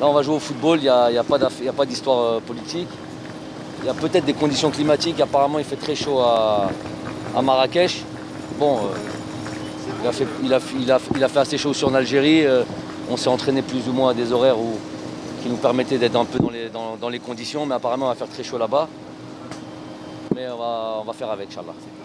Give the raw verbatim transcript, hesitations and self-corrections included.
Là, on va jouer au football, il n'y a, y a pas d'histoire euh, politique. Il y a peut-être des conditions climatiques. Apparemment, il fait très chaud à, à Marrakech. Bon, euh, il, a fait, il, a, il, a, il a fait assez chaud aussi en Algérie. Euh, on s'est entraîné plus ou moins à des horaires où, qui nous permettaient d'être un peu dans les, dans, dans les conditions. Mais apparemment, on va faire très chaud là-bas. Mais on va, on va faire avec, Inch'Allah.